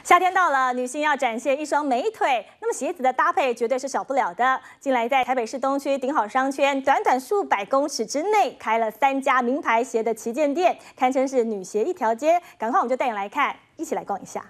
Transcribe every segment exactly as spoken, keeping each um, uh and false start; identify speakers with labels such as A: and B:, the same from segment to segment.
A: 夏天到了，女性要展现一双美腿，那么鞋子的搭配绝对是少不了的。近来在台北市东区顶好商圈，短短数百公尺之内开了三家名牌鞋的旗舰店，堪称是女鞋一条街。赶快我们就带你来看，一起来逛一下。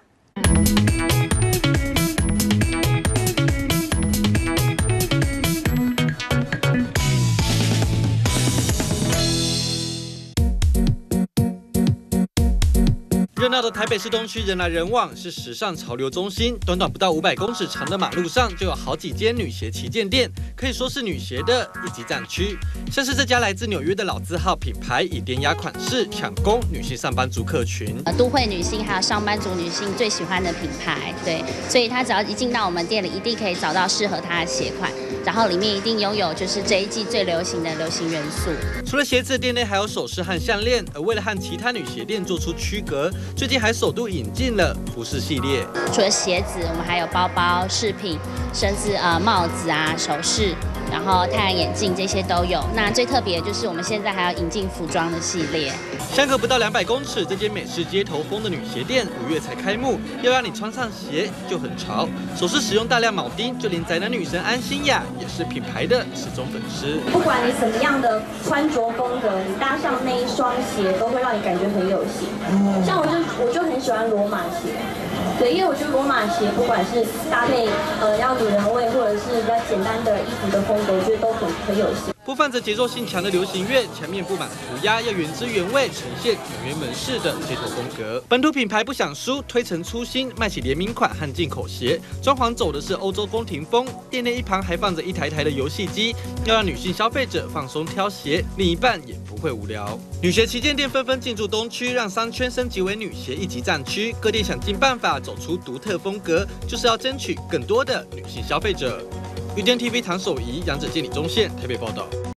B: 热闹的台北市东区人来人往，是时尚潮流中心。短短不到五百公尺长的马路上，就有好几间女鞋旗舰店，可以说是女鞋的一级战区。像是这家来自纽约的老字号品牌，以典雅款式抢攻女性上班族客群。
C: 呃，都会女性还有上班族女性最喜欢的品牌，对，所以她只要一进到我们店里，一定可以找到适合她的鞋款，然后里面一定拥有就是这一季最流行的流行元素。
B: 除了鞋子，店内还有首饰和项链，而为了和其他女鞋店做出区隔。 最近还首度引进了服饰系列，
C: 除了鞋子，我们还有包包、饰品，甚至呃帽子啊、首饰，然后太阳眼镜这些都有。那最特别的就是我们现在还要引进服装的系列。
B: 相隔不到两百公尺，这间美式街头风的女鞋店五月才开幕，要让你穿上鞋就很潮。首饰使用大量铆钉，就连宅男女神安心亚也是品牌的始终粉丝。
D: 不管你什么样的穿着风格，你搭上那一双鞋都会让你感觉很有型。像我就。 我就很喜欢罗马鞋，对，因为我觉得罗马鞋不管是搭配呃要女人味，或者是比较简单的衣服的风格，我觉得都很很有型。
B: 播放着节奏性强的流行乐，墙面布满涂鸦，要原汁原味呈现纽约门市的街头风格。本土品牌不想输，推陈出新，卖起联名款和进口鞋，装潢走的是欧洲宫廷风。店内一旁还放着一台台的游戏机，要让女性消费者放松挑鞋，另一半也不会无聊。女鞋旗舰店纷纷进驻东区，让商圈升级为女鞋一级战区。各店想尽办法走出独特风格，就是要争取更多的女性消费者。U D N T V 唐守仪、杨子健、李宗宪台北报道。